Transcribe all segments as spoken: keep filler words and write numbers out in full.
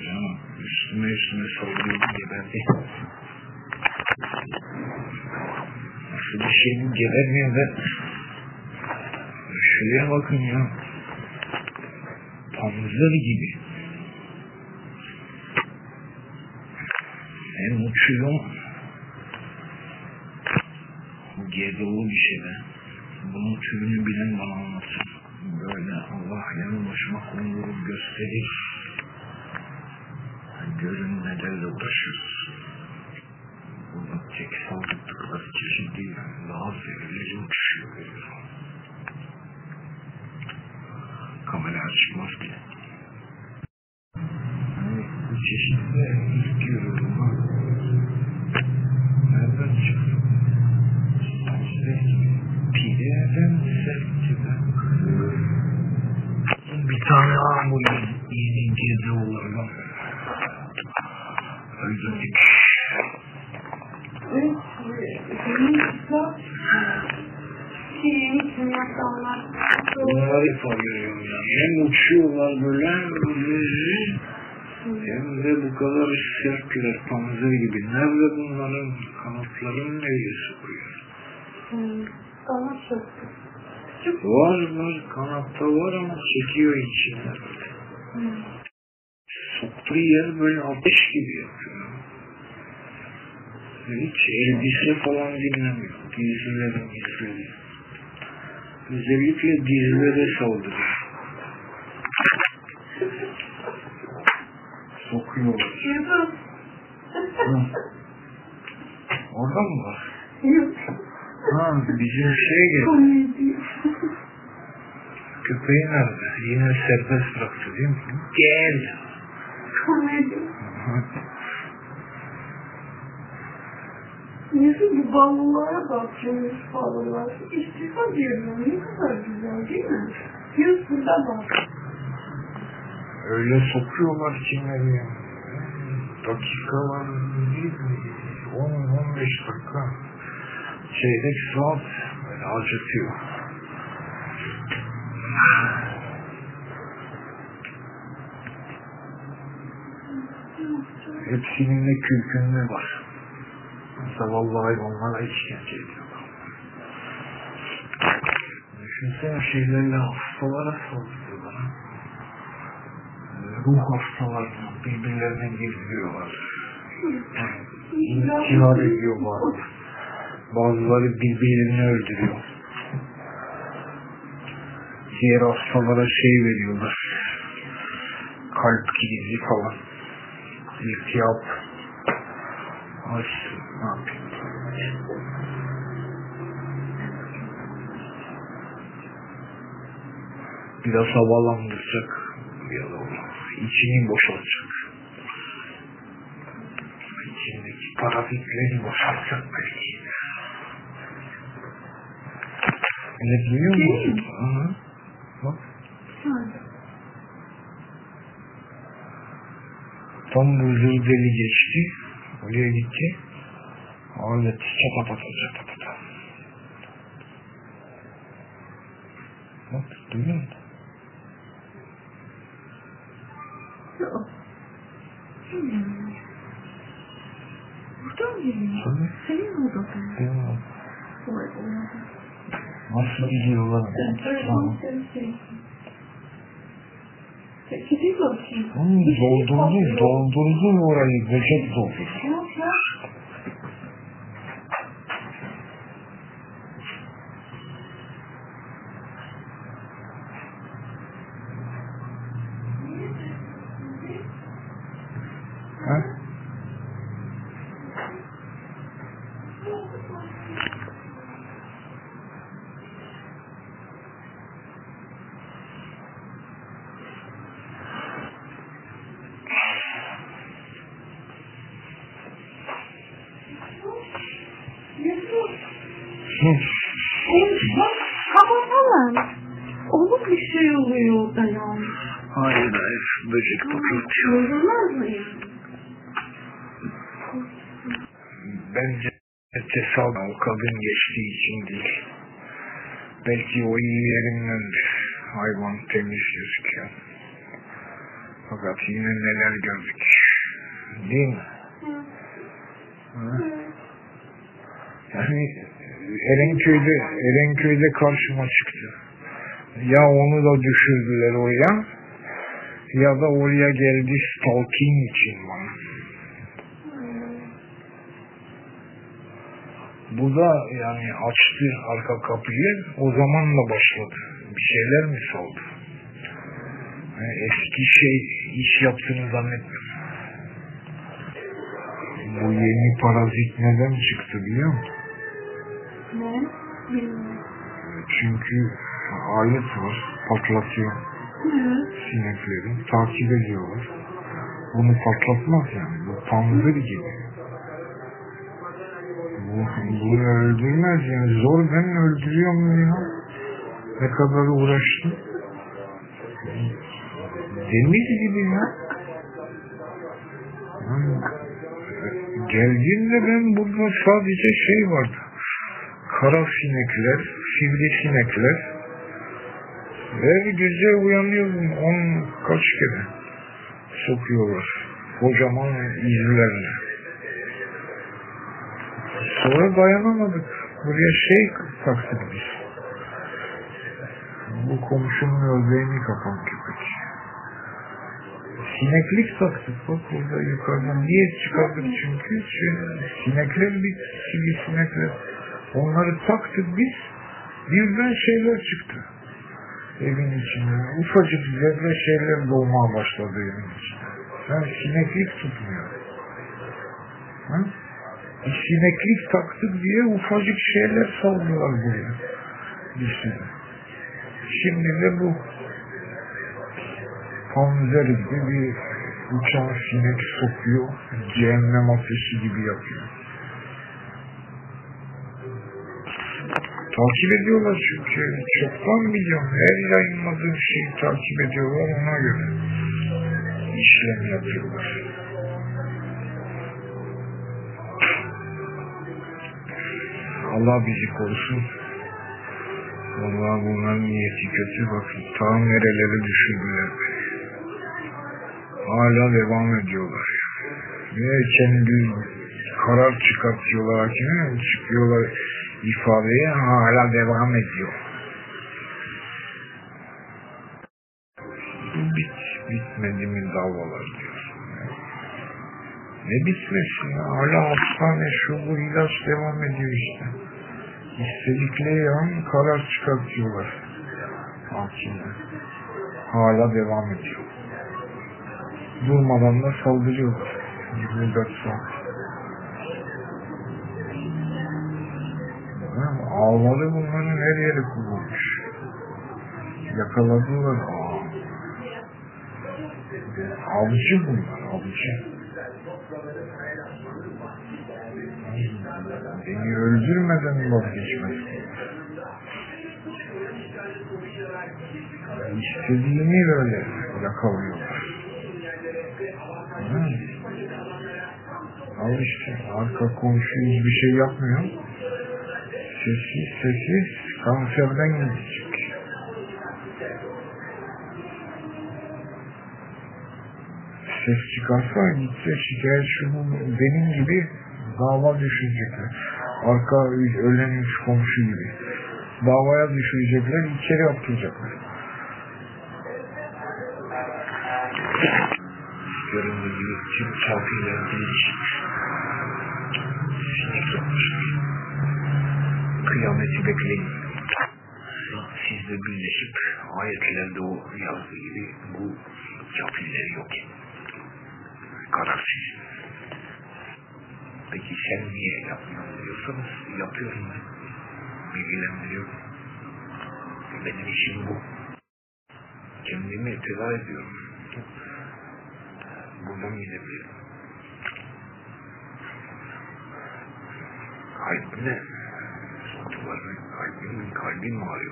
ama üstüme üstüme saldırıyordu, geberdi. Nasıl bir şeyin gebermiyor da şuraya bakın ya, panzer gibi. Hem uçuyor, G D O bir şey be. Bunun türünü bilen bana anlatsın. Böyle Allah yanı başıma kondurup gösterir. Görün nelerle uğraşıyoruz. Burada tek saldırdıkları çeşit değil. Daha zehirli uçuşuyor görüyorum. Kamera açmaz bile. Yani bu çeşitle ilk görüyorum ha. Nereden çıktı? İşte pireden sertçeden. Bir tane daha bu yeni gezi olarlar. Öldürdük. Evet, senin kısa şeyini kimyasallar. Bunları ifade görüyorum ya. Hem uçuyorlar böyle, böyle hem de bu kadar sirküler, panzer gibi. Nerede bunların kanatlarının neyle sıkıyor? Hmm, kanat çok. Çok var var, kanatta var ama çekiyor içine. Hmm. Soktuğu yer böyle ateş gibi yapıyor. Hiç elbise falan dinlemiyor. Dizilere dizilere. Özellikle dizilere saldırıyor. Sokuyor. Yusuf. Orada mı var? Yok. Ha, bizim şey geldi. Komedi. Köpeği nerede? Yine serbest bıraktı değil mi? Gel. Komedi. Yusuf bu ballılara bak. Yusuf ballılar. İstifa diyorum. Ne kadar güzel değil mi? Yusuf'a bak. Öyle sokuyorlar kimleri ya. Dakikalar değil mi? on on beş dakika. Çeyrek saat böyle acıtıyor. Hepsinin de kürkünde var. Zavallı hayvanlara işkence ediyorlar. Düşünsene şeylerle hastalara saldırıyorlar. Ruh hastalarına birbirlerine giriliyorlar. İntihar ediyorlar. Bazıları birbirlerini öldürüyor. Diğer hastalara şey veriyorlar. Kalp krizi falan. İltihap. Ay, ne yapayım? Biraz havalandıracak. Ya da içini boşaltacak. İçindeki parazitleri boşaltacak belki. Ne duyuyor musun? Aha. Bak. Tam hızlı deli geçti. Oraya gitti. Alet çapatata çapatata. Bak duyuyor musun? Yok. Bilmiyorum. Burada mı geliyor? Tabii. Senin odada. Benim o. Vay be. Nasıl gidiyorlar? Tamam. Gideyim bakayım. Hmm, doldurdu, doldurdu orayı, böcek doldurdu. Yok ya. Ha? Bak kapatalım. Olur bir şey oluyor da yani. Hayır hayır, böcek patlatıyor. Bozulmaz mı ya? Bence tesadüfen o kadın geçtiği için değil. Belki o iyi yerindendir. Hayvan temiz gözüküyor. Fakat yine neler gördük. Değil mi? Hı. Yani Erenköy'de, Erenköy'de karşıma çıktı. Ya onu da düşürdüler oraya, ya da oraya geldi stalking için bana. Bu da yani açtı arka kapıyı, o zamanla başladı. Bir şeyler mi saldı? Yani eski şey iş yaptığını zannetmiyorum. Bu yeni parazit neden çıktı biliyor musun? Ne? Bilmiyorum. Çünkü alet var, patlatıyor. Hı. Sinekleri takip ediyorlar. Bunu patlatmaz yani. Bu panzır gibi. Bu, bunu öldürmez yani. Zor, ben öldürüyorum ya. Ne kadar uğraştım. Demir gibi ya. Yani, geldiğimde ben burada sadece şey vardı. Kara sinekler, sivrisinekler. Her gece uyanıyorum, on kaç kere sokuyorlar. Kocaman izlerle. Sonra dayanamadık. Buraya şey taktık biz. Bu komşunun ördeğini kapan köpek. Sineklik taktık bak burada yukarıdan. Niye çıkardık çünkü? Sinekler bir sivrisinekler. Onları taktık biz. Birden şeyler çıktı. Evin içine. Ufacık zerre şeyler doğmaya başladı evin içine. Yani sineklik tutmuyor. Ha? Bir sineklik taktık diye ufacık şeyler saldılar buraya. Düşünün. Şimdi de bu panzer gibi bir uçan sinek sokuyor. Cehennem ateşi gibi yapıyor. Takip ediyorlar çünkü. Çoktan biliyorum. Her yayınladığım şeyi takip ediyorlar, ona göre işlem yapıyorlar. Allah bizi korusun. Vallahi bunların niyeti kötü. Bakın ta nerelere düşürdüler beni. Hala devam ediyorlar. Ve kendi karar çıkartıyorlar. Hakime çıkıyorlar. İfadeye hala devam ediyor. Bit, bitmedi mi davalar diyorsun. Ne bitmesin ya? Hala hastane şu bu ilaç devam ediyor işte. İstedikleri an karar çıkartıyorlar. Hakimler. Hala devam ediyor. Durmadan da saldırıyorlar. yirmi dört saat. Ağları bunların her yeri kurulmuş. Yakaladılar. Aa. Avcı bunlar, avcı. Beni öldürmeden vazgeçmez. İstediğini böyle yakalıyorlar. Hı. Al işte, arka komşu hiçbir şey yapmıyor. Sessiz sessiz kanserden gidecek. Ses çıkarsa gitse şikayetçi benim gibi dava düşürecekler. Arka ölen üç komşu gibi. Davaya düşürecekler, içeri attıracaklar. Göründüğü gibi tüm çarpıyla değişik. Sinek yapmışlar. Kıyameti bekleyin. Sizle birleşip ayetlerde o yazdığı gibi bu kafirleri yok edin. Kararsız. Peki sen niye yapmıyorsun diyorsanız yapıyorum ben. Bilgilendiriyorum. Benim işim bu. Kendimi itiraz ediyorum. Buradan gidebilirim. Kalp ne? Sonuçları kalbim, kalbim ağrıyor.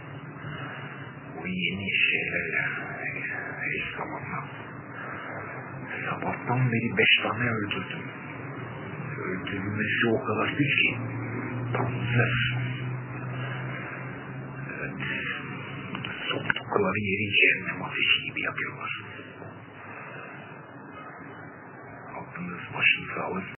O yeni şeylerle eş zamanla. Sabahtan beri beş tane öldürdüm. Öldürülmesi o kadar güç ki. Tanrılar. Evet. Soktukları yeri cehennem ateşi gibi yapıyorlar. başınız sağ olun.